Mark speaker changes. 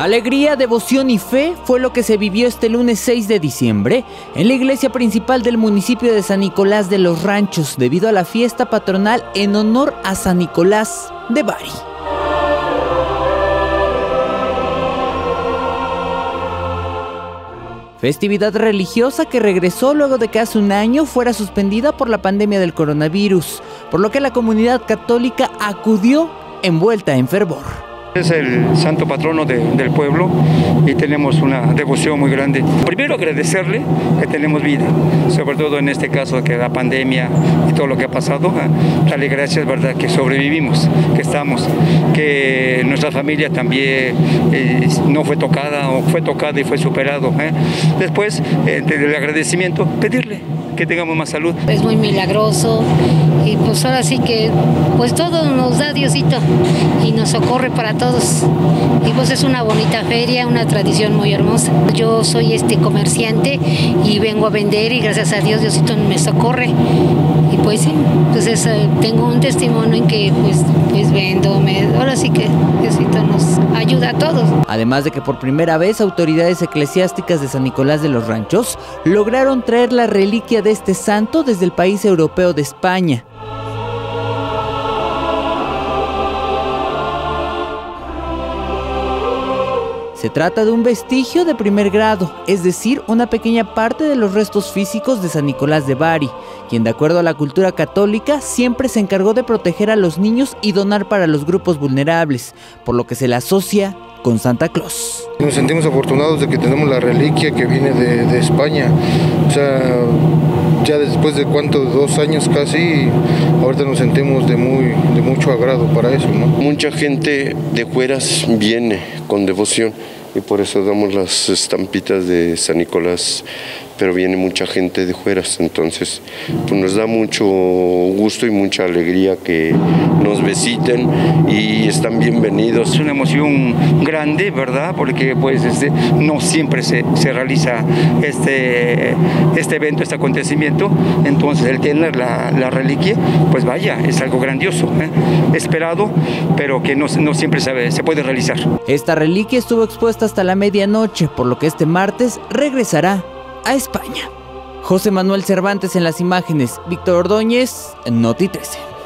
Speaker 1: Alegría, devoción y fe fue lo que se vivió este lunes 6 de diciembre en la iglesia principal del municipio de San Nicolás de los Ranchos, debido a la fiesta patronal en honor a San Nicolás de Bari. Festividad religiosa que regresó luego de que hace un año fuera suspendida por la pandemia del coronavirus, por lo que la comunidad católica acudió envuelta en fervor.
Speaker 2: Es el santo patrono del pueblo y tenemos una devoción muy grande. Primero agradecerle que tenemos vida, sobre todo en este caso que la pandemia y todo lo que ha pasado. Darle gracias, verdad, que sobrevivimos, que estamos, que nuestra familia también no fue tocada o fue tocada y fue superado. Después del agradecimiento, pedirle que tengamos más salud.
Speaker 3: Es muy milagroso y pues ahora sí que pues todo nos da Diosito y nos socorre para todos, y pues es una bonita feria, una tradición muy hermosa. Yo soy comerciante y vengo a vender y gracias a Dios Diosito me socorre, y pues sí, entonces tengo un testimonio en que pues vendo, ahora sí que Diosito nos ayuda a todos.
Speaker 1: Además de que por primera vez autoridades eclesiásticas de San Nicolás de los Ranchos lograron traer la reliquia de este santo desde el país europeo de España. Se trata de un vestigio de primer grado, es decir, una pequeña parte de los restos físicos de San Nicolás de Bari, quien de acuerdo a la cultura católica siempre se encargó de proteger a los niños y donar para los grupos vulnerables, por lo que se le asocia con Santa Claus.
Speaker 4: Nos sentimos afortunados de que tenemos la reliquia que viene de España, o sea, ya después de 2 años casi, ahorita nos sentimos de mucho agrado para eso, ¿no?
Speaker 5: Mucha gente de fueras viene con devoción y por eso damos las estampitas de San Nicolás, pero viene mucha gente de fueras, entonces pues nos da mucho gusto y mucha alegría que nos visiten y están bienvenidos.
Speaker 2: Es una emoción grande, ¿verdad? Porque pues no siempre se realiza este evento, este acontecimiento, entonces el tener la reliquia, pues vaya, es algo grandioso, esperado, pero que no siempre se puede realizar.
Speaker 1: Esta reliquia estuvo expuesta hasta la medianoche, por lo que este martes regresará a España. José Manuel Cervantes en las imágenes, Víctor Ordóñez, Noti 13.